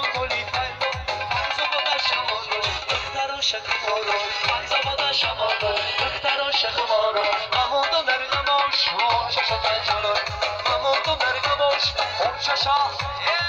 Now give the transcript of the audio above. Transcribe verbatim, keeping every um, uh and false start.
گلی پلو زباده شمالو دختر شخمارو زباده شمالو دختر شخمارو مامون در نماش شش پنجره مامون در نماش شش